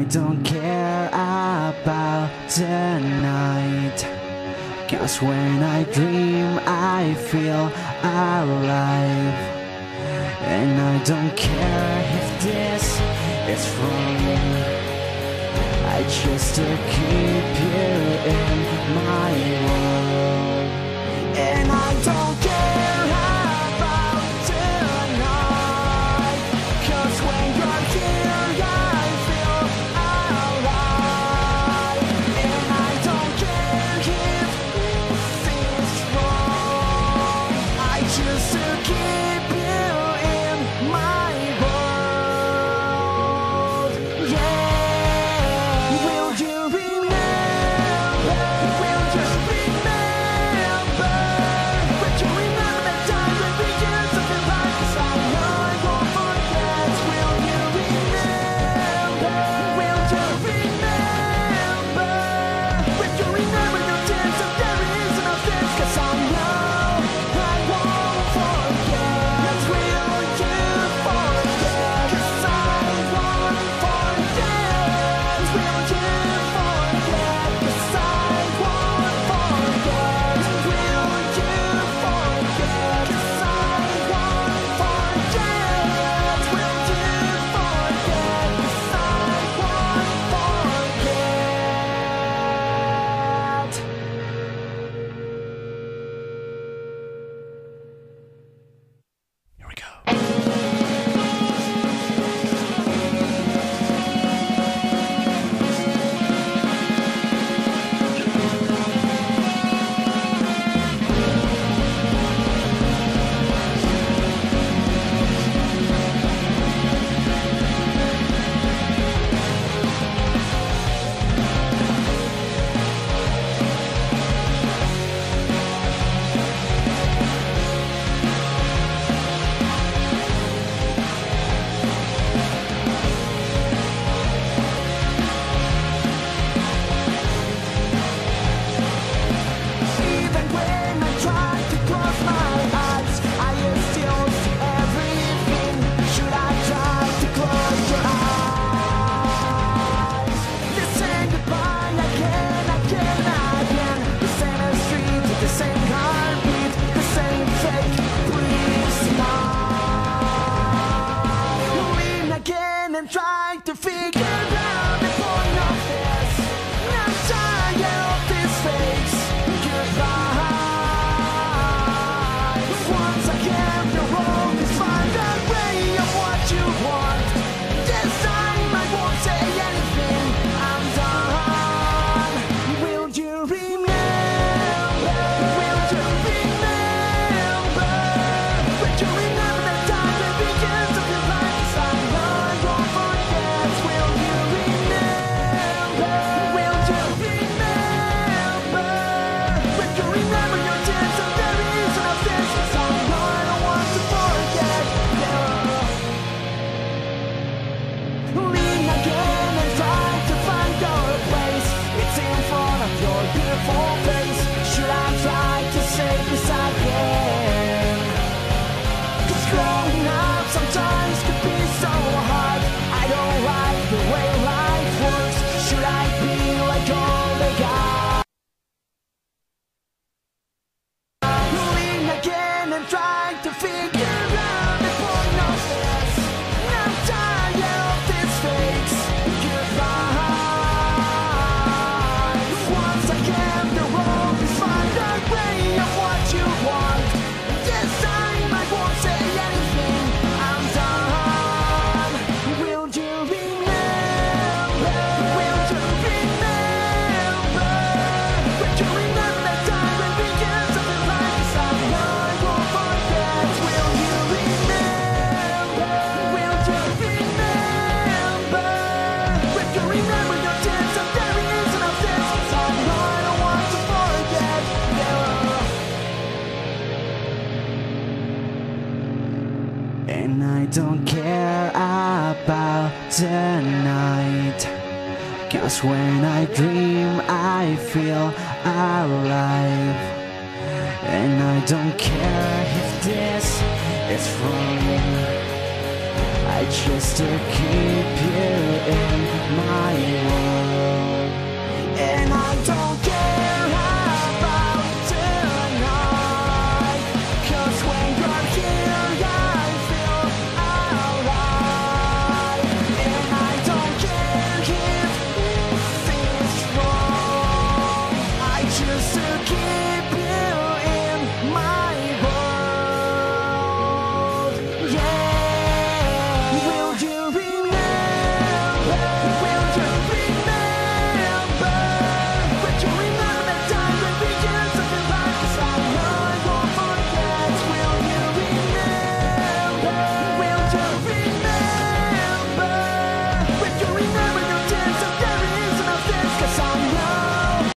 don't care about the night, 'cause when I dream I feel alive. And I don't care if this is wrong, I just to keep you in my world. And I don't care about tonight, 'cause when you're here I feel alive. And I don't care if this is wrong, I just to keep you in my world. Yeah. Will you remember? Will you remember? Will you remember that time when we used to be like this? I know I won't forget. Will you remember? Will you remember? Will you remember your tears and there is no sense? 'Cause I know I won't forget. Will you forget? 'Cause I won't forget. Will you forget? 'Cause I won't forget. Will you forget? 'Cause I won't forget. Will you forget? 'Cause I won't forget. Here we go. Even when I try to close my eyes, I still see everything. Should I try to close your eyes? They say goodbye again, again, again. The same street, the same heartbeat, the same fake. Please smile. Lean again and try to figure out the point of this. I'm tired of this face. Goodbye. Once again, the road is far away of what you want. This time I won't say anything. I'm done. Will you remember? Will you remember? Will you remember that time that we used to be like this? I know I won't forget. Will you remember? Will you remember? Will you remember your tears and there is no sense? 'Cause I know I don't want to forget. Lean again and try to find your place. It's in front of your beautiful face. Should I try to say this again? 'Cause growing up sometimes could be so hard. I don't like the way life works. Should I be like all the guys? Lean again and try to figure out the point of this. I'm tired of this face. Goodbye. Once again, the road is far away of what you want. This time I won't say anything. I'm done. Will you remember? Will you remember? Will you remember that time when we used to be like this? I know I won't forget. Will you remember? Will you remember? Will you remember your tears and there is no sense? 'Cause I know I don't want to forget. And I don't care about the night, 'cause when I dream I feel alive. And I don't care if this is wrong, I just to keep you in my world. And I don't care about tonight, 'cause when you're here I feel alive. And I don't care if this is wrong, I just to keep